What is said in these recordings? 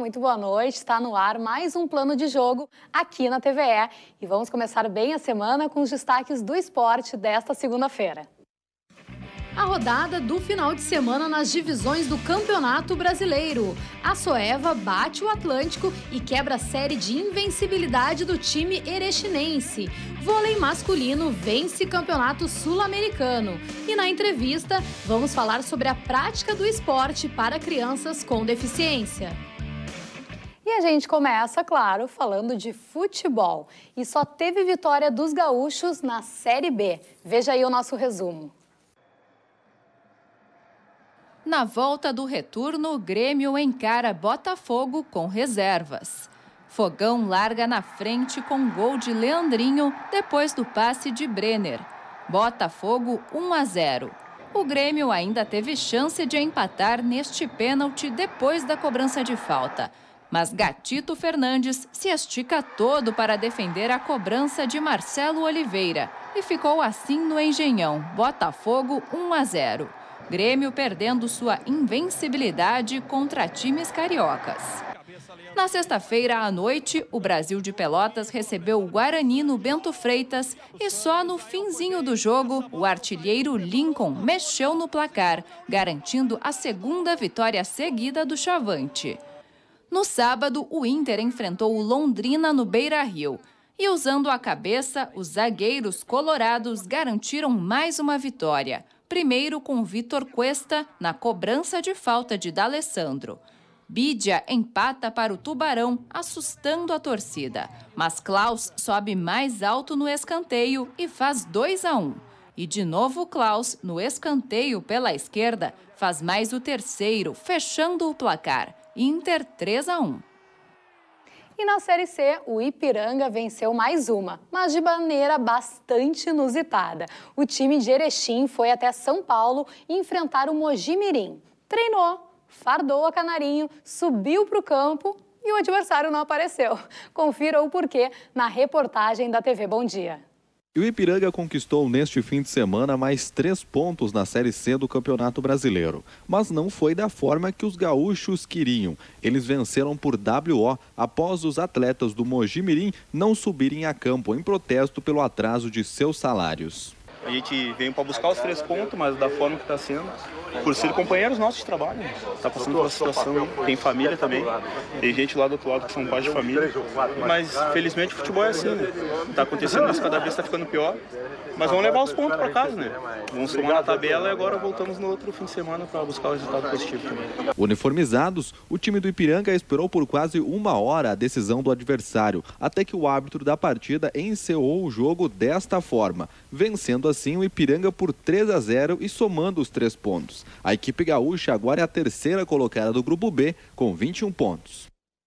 muito boa noite. Está no ar mais um Plano de Jogo aqui na TVE. E vamos começar bem a semana com os destaques do esporte desta segunda-feira. A rodada do final de semana nas divisões do Campeonato Brasileiro. A Soeva bate o Atlântico e quebra a série de invencibilidade do time erechinense. Vôlei masculino vence Campeonato Sul-Americano. E na entrevista, vamos falar sobre a prática do esporte para crianças com deficiência. E a gente começa, claro, falando de futebol. E só teve vitória dos gaúchos na Série B. Veja aí o nosso resumo. Na volta do retorno, o Grêmio encara Botafogo com reservas. Fogão larga na frente com gol de Leandrinho depois do passe de Brenner. Botafogo 1-0. O Grêmio ainda teve chance de empatar neste pênalti depois da cobrança de falta. Mas Gatito Fernandes se estica todo para defender a cobrança de Marcelo Oliveira. E ficou assim no Engenhão. Botafogo 1-0. Grêmio perdendo sua invencibilidade contra times cariocas. Na sexta-feira à noite, o Brasil de Pelotas recebeu o Guarani no Bento Freitas e só no finzinho do jogo, o artilheiro Lincoln mexeu no placar, garantindo a segunda vitória seguida do Chavante. No sábado, o Inter enfrentou o Londrina no Beira-Rio. E usando a cabeça, os zagueiros colorados garantiram mais uma vitória. Primeiro com Vitor Cuesta na cobrança de falta de D'Alessandro. Bídia empata para o Tubarão, assustando a torcida. Mas Klaus sobe mais alto no escanteio e faz 2-1. E de novo Klaus, no escanteio pela esquerda, faz mais o terceiro, fechando o placar. Inter 3-1. E na Série C, o Ipiranga venceu mais uma, mas de maneira bastante inusitada. O time de Erechim foi até São Paulo enfrentar o Mojimirim. Treinou, fardou a canarinho, subiu para o campo e o adversário não apareceu. Confira o porquê na reportagem da TV Bom Dia. E o Ipiranga conquistou neste fim de semana mais 3 pontos na Série C do Campeonato Brasileiro. Mas não foi da forma que os gaúchos queriam. Eles venceram por WO após os atletas do Mojimirim não subirem a campo em protesto pelo atraso de seus salários. A gente veio para buscar os 3 pontos, mas da forma que está sendo, por ser companheiros nossos de trabalho. Está passando pela situação, tem família também, tem gente lá do outro lado que são pais de família. Mas felizmente o futebol é assim, né? Está acontecendo isso, cada vez está ficando pior. Mas vamos levar os pontos para casa, né? Vamos somar na tabela e agora voltamos no outro fim de semana para buscar o resultado positivo também. Uniformizados, o time do Ipiranga esperou por quase 1 hora a decisão do adversário, até que o árbitro da partida encerrou o jogo desta forma, vencendo assim o Ipiranga por 3-0 e somando os 3 pontos. A equipe gaúcha agora é a terceira colocada do Grupo B, com 21 pontos.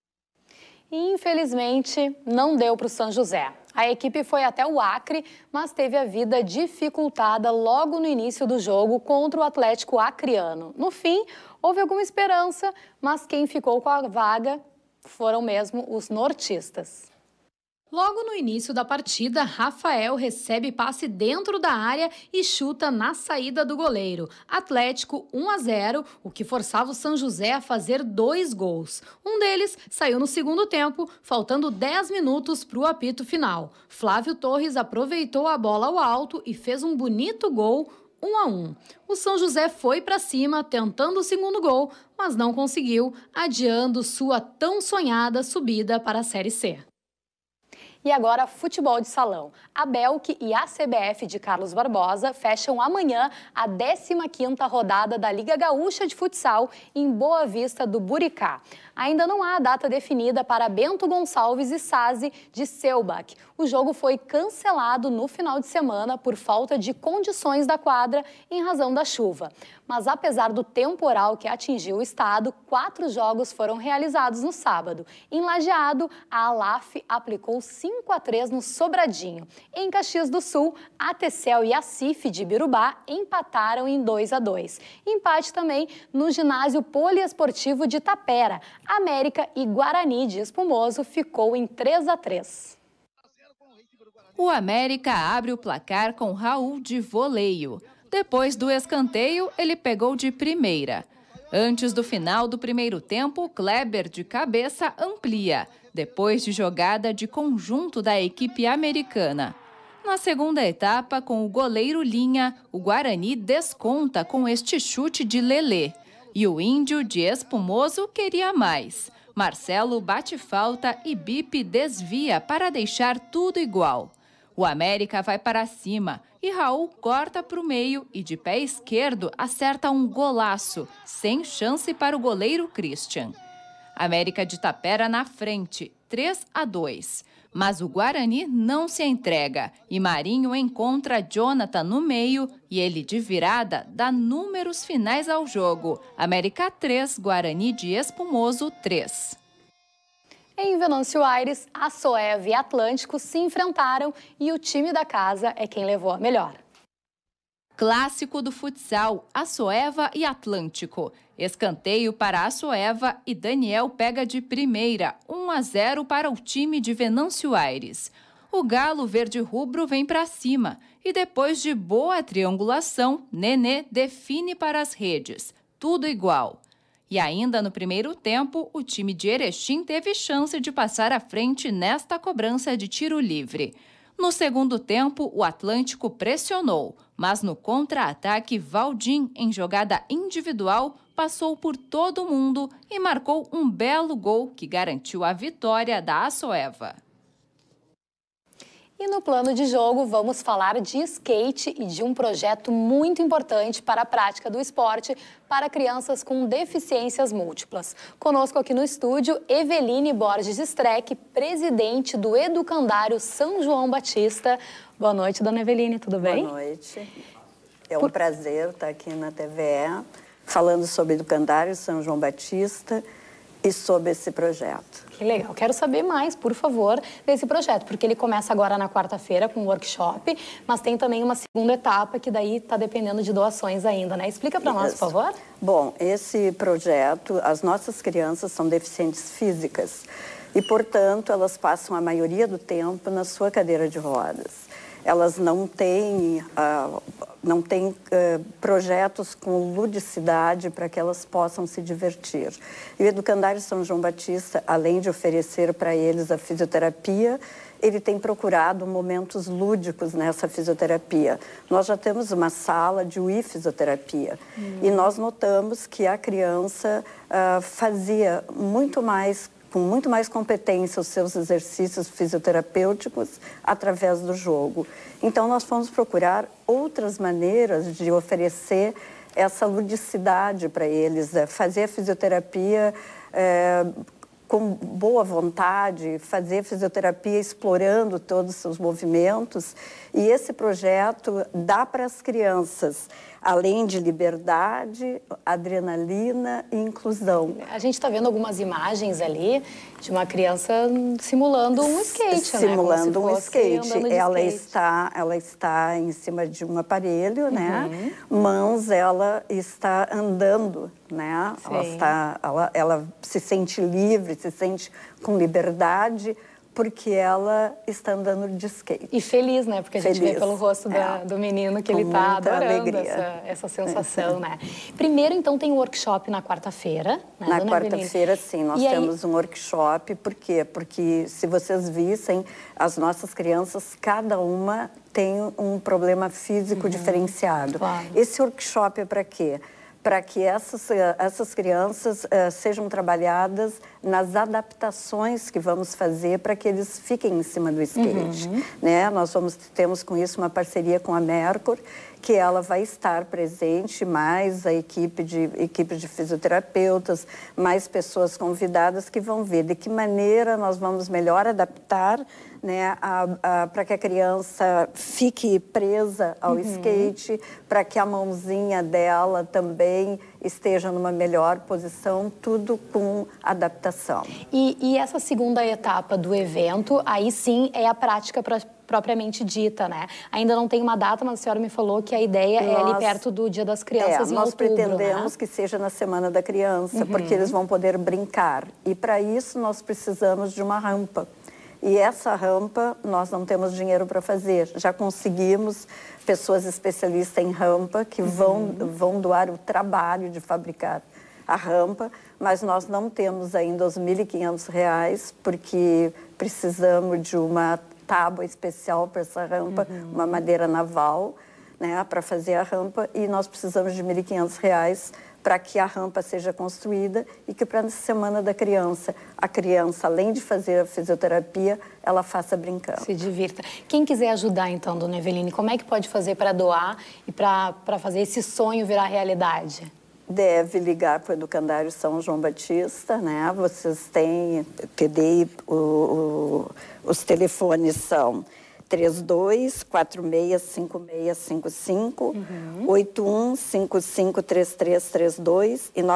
E, infelizmente, não deu para o São José. A equipe foi até o Acre, mas teve a vida dificultada logo no início do jogo contra o Atlético Acreano. No fim, houve alguma esperança, mas quem ficou com a vaga foram mesmo os nortistas. Logo no início da partida, Rafael recebe passe dentro da área e chuta na saída do goleiro. Atlético 1-0, o que forçava o São José a fazer 2 gols. Um deles saiu no segundo tempo, faltando 10 minutos para o apito final. Flávio Torres aproveitou a bola ao alto e fez um bonito gol, 1-1. O São José foi para cima, tentando o segundo gol, mas não conseguiu, adiando sua tão sonhada subida para a Série C. E agora, futebol de salão. A Belk e a CBF de Carlos Barbosa fecham amanhã a 15ª rodada da Liga Gaúcha de Futsal em Boa Vista do Buricá. Ainda não há data definida para Bento Gonçalves e Sazi de Selbach. O jogo foi cancelado no final de semana por falta de condições da quadra em razão da chuva. Mas apesar do temporal que atingiu o estado, 4 jogos foram realizados no sábado. Em Lajeado, a Alaf aplicou 5-3 no Sobradinho. Em Caxias do Sul, a Tecel e a Cif de Birubá empataram em 2-2. Empate também no ginásio poliesportivo de Tapera. América e Guarani de Espumoso ficou em 3-3. O América abre o placar com Raul de voleio. Depois do escanteio, ele pegou de primeira. Antes do final do primeiro tempo, Kleber de cabeça amplia, depois de jogada de conjunto da equipe americana. Na segunda etapa, com o goleiro Linha, o Guarani desconta com este chute de Lelê. E o Índio, de Espumoso, queria mais. Marcelo bate falta e Bipe desvia para deixar tudo igual. O América vai para cima e Raul corta para o meio e de pé esquerdo acerta um golaço, sem chance para o goleiro Christian. América de Tapera na frente, 3-2. Mas o Guarani não se entrega e Marinho encontra Jonathan no meio e ele de virada dá números finais ao jogo. América 3, Guarani de Espumoso 3. Em Venâncio Aires, Assoeva e Atlântico se enfrentaram e o time da casa é quem levou a melhor. Clássico do futsal, Assoeva e Atlântico. Escanteio para Assoeva e Daniel pega de primeira, 1-0 para o time de Venâncio Aires. O Galo verde-rubro vem para cima e depois de boa triangulação, Nenê define para as redes, tudo igual. E ainda no primeiro tempo, o time de Erechim teve chance de passar à frente nesta cobrança de tiro livre. No segundo tempo, o Atlântico pressionou, mas no contra-ataque, Valdim, em jogada individual, passou por todo mundo e marcou um belo gol que garantiu a vitória da Assoeva. E no plano de jogo, vamos falar de skate e de um projeto muito importante para a prática do esporte para crianças com deficiências múltiplas. Conosco aqui no estúdio, Eveline Borges Streck, presidente do Educandário São João Batista. Boa noite, dona Eveline, tudo bem? Boa noite. É um prazer estar aqui na TVE, falando sobre o Educandário São João Batista e sobre esse projeto. Que legal. Quero saber mais, por favor, desse projeto, porque ele começa agora na quarta-feira com um workshop, mas tem também uma segunda etapa que daí está dependendo de doações ainda, né? Explica para nós, por favor. Bom, esse projeto, as nossas crianças são deficientes físicas e, portanto, elas passam a maioria do tempo na sua cadeira de rodas. Elas não têm projetos com ludicidade para que elas possam se divertir. E o Educandário São João Batista, além de oferecer para eles a fisioterapia, ele tem procurado momentos lúdicos nessa fisioterapia. Nós já temos uma sala de fisioterapia e nós notamos que a criança fazia com muito mais competência os seus exercícios fisioterapêuticos através do jogo. Então, nós fomos procurar outras maneiras de oferecer essa ludicidade para eles, fazer a fisioterapia com boa vontade, fazer fisioterapia explorando todos os seus movimentos. E esse projeto dá para as crianças, além de liberdade, adrenalina e inclusão. A gente está vendo algumas imagens ali de uma criança simulando um skate, simulando né? um skate. Ela está em cima de um aparelho, né? Mãos, ela está andando, né? Ela se sente livre, se sente com liberdade, porque ela está andando de skate. E feliz, né? Porque a gente vê pelo rosto do menino que ele está adorando essa sensação, né? Primeiro, então, tem um workshop na quarta-feira, né, na quarta-feira, sim. Nós temos um workshop. Por quê? Porque, se vocês vissem, as nossas crianças, cada uma tem um problema físico diferenciado. Claro. Esse workshop é para quê? Para que essas crianças sejam trabalhadas nas adaptações que vamos fazer para que eles fiquem em cima do skate. Né? Nós temos com isso uma parceria com a Mercur, que ela vai estar presente, mais a equipe de fisioterapeutas, mais pessoas convidadas que vão ver de que maneira nós vamos melhor adaptar, né, para que a criança fique presa ao skate, para que a mãozinha dela também esteja numa melhor posição, tudo com adaptação. E essa segunda etapa do evento, aí sim é a prática propriamente dita, né? Ainda não tem uma data, mas a senhora me falou que a ideia é ali perto do Dia das Crianças, em outubro, nós pretendemos que seja na Semana da Criança, porque eles vão poder brincar. E para isso nós precisamos de uma rampa. E essa rampa nós não temos dinheiro para fazer. Já conseguimos pessoas especialistas em rampa que vão doar o trabalho de fabricar a rampa, mas nós não temos ainda os R$ 1.500, porque precisamos de uma tábua especial para essa rampa, uma madeira naval, né, para fazer a rampa, e nós precisamos de R$ 1.500 para que a rampa seja construída e que para a Semana da Criança, a criança, além de fazer a fisioterapia, ela faça brincando. Se divirta. Quem quiser ajudar, então, dona Eveline, como é que pode fazer para doar e para fazer esse sonho virar realidade? Deve ligar para o Educandário São João Batista, né? Vocês têm, te dei, os telefones são 32465655, 81553332 e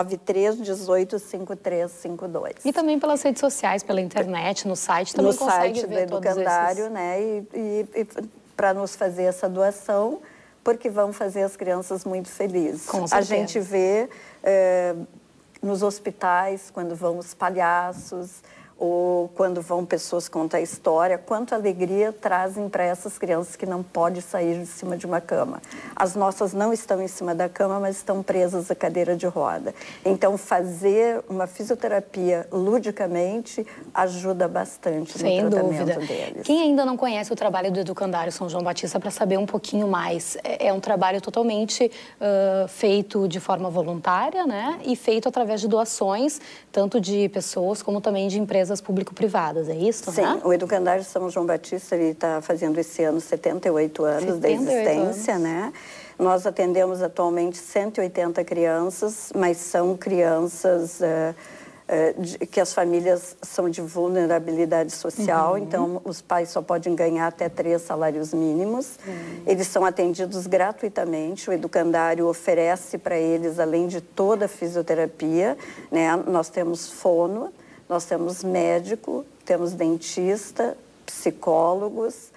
93185352. E também pelas redes sociais, pela internet, no site também consegue ver todos esses. No site do Educandário, né? E para nos fazer essa doação, porque vão fazer as crianças muito felizes. Com certeza. A gente vê nos hospitais, quando vão os palhaços, ou quando vão pessoas contar a história, quanta alegria trazem para essas crianças que não podem sair de cima de uma cama. As nossas não estão em cima da cama, mas estão presas à cadeira de roda. Então, fazer uma fisioterapia ludicamente ajuda bastante no tratamento deles. Quem ainda não conhece o trabalho do Educandário São João Batista, para saber um pouquinho mais, é um trabalho totalmente feito de forma voluntária, né? E feito através de doações, tanto de pessoas como também de empresas público-privadas, é isso? Sim, né? O Educandário São João Batista está fazendo esse ano 78 anos da existência, né? Nós atendemos atualmente 180 crianças, mas são crianças que as famílias são de vulnerabilidade social, então os pais só podem ganhar até 3 salários mínimos. Eles são atendidos gratuitamente, o Educandário oferece para eles, além de toda a fisioterapia, né? Nós temos fono, nós temos médico, temos dentista, psicólogos,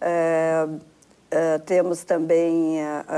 temos também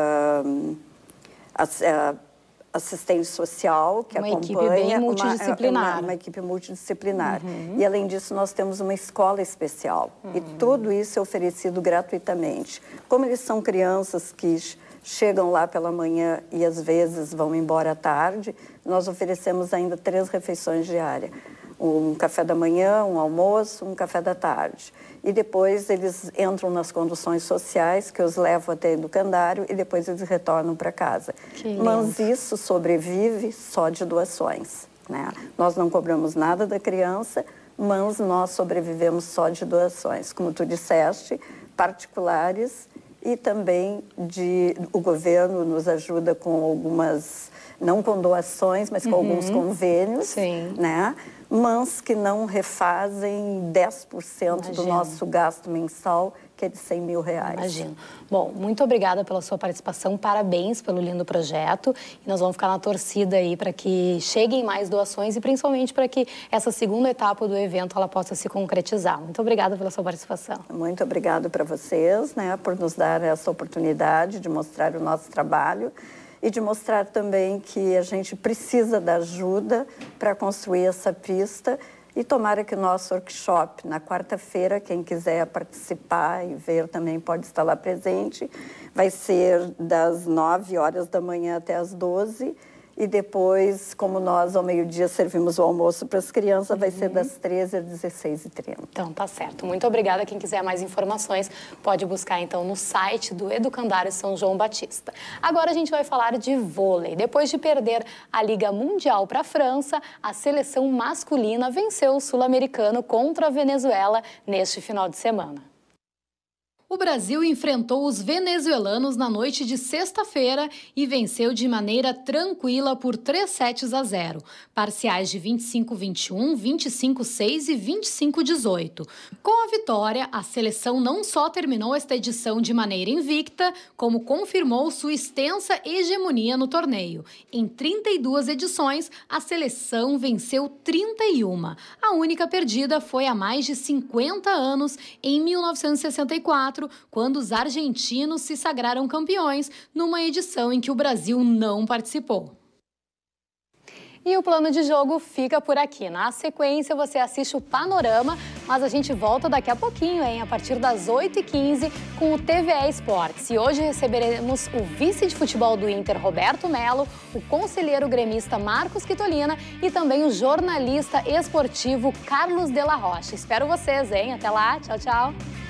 assistente social que uma acompanha. Equipe bem multidisciplinar. Uma equipe multidisciplinar. E, além disso, nós temos uma escola especial. E tudo isso é oferecido gratuitamente. Como eles são crianças que chegam lá pela manhã e, às vezes, vão embora à tarde, nós oferecemos ainda 3 refeições diárias. Um café da manhã, um almoço, um café da tarde. E depois eles entram nas conduções sociais, que os levam até o Educandário, e depois eles retornam para casa. Mas isso sobrevive só de doações, né? Nós não cobramos nada da criança, mas nós sobrevivemos só de doações. Como tu disseste, particulares e também o governo nos ajuda com algumas, não com doações, mas com alguns convênios, né? Mas que não refazem 10% do nosso gasto mensal, que é de R$100 mil. Imagino. Bom, muito obrigada pela sua participação, parabéns pelo lindo projeto. E nós vamos ficar na torcida aí para que cheguem mais doações e principalmente para que essa segunda etapa do evento ela possa se concretizar. Muito obrigada pela sua participação. Muito obrigada para vocês, né, por nos dar essa oportunidade de mostrar o nosso trabalho. E de mostrar também que a gente precisa da ajuda para construir essa pista. E tomara que o nosso workshop, na quarta-feira, quem quiser participar e ver também pode estar lá presente, vai ser das 9 horas da manhã até as 12. E depois, como nós ao meio-dia servimos o almoço para as crianças, vai ser das 13 às 16h30. Então, tá certo. Muito obrigada. Quem quiser mais informações, pode buscar então no site do Educandário São João Batista. Agora a gente vai falar de vôlei. Depois de perder a Liga Mundial para a França, a seleção masculina venceu o Sul-Americano contra a Venezuela neste final de semana. O Brasil enfrentou os venezuelanos na noite de sexta-feira e venceu de maneira tranquila por 3-0, parciais de 25-21, 25-6 e 25-18. Com a vitória, a seleção não só terminou esta edição de maneira invicta, como confirmou sua extensa hegemonia no torneio. Em 32 edições, a seleção venceu 31. A única perdida foi há mais de 50 anos, em 1964, quando os argentinos se sagraram campeões numa edição em que o Brasil não participou. E o plano de jogo fica por aqui. Na sequência, você assiste o panorama Mas a gente volta daqui a pouquinho, hein? A partir das 8h15 com o TVE Esportes. E hoje receberemos o vice de futebol do Inter, Roberto Melo, o conselheiro gremista Marcos Quitolina e também o jornalista esportivo Carlos de la Rocha. Espero vocês, hein? Até lá, tchau, tchau!